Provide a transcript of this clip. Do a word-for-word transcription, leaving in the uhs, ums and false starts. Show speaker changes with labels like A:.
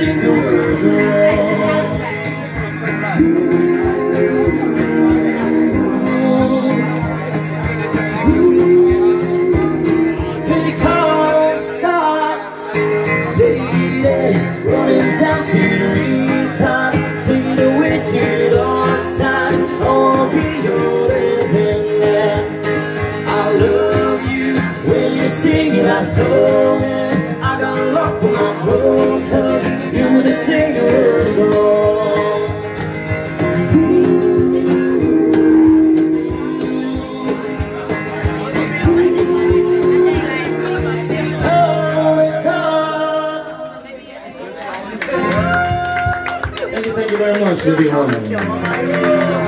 A: sing the words wrong. Because stop, lady, running down to the meantime, sing the way to the outside. I'll be your living there. I love you when you're singing that song. I got love for my throat, cause you wanna sing the words wrong. Oh, stop. Thank you, thank you very much, everyone.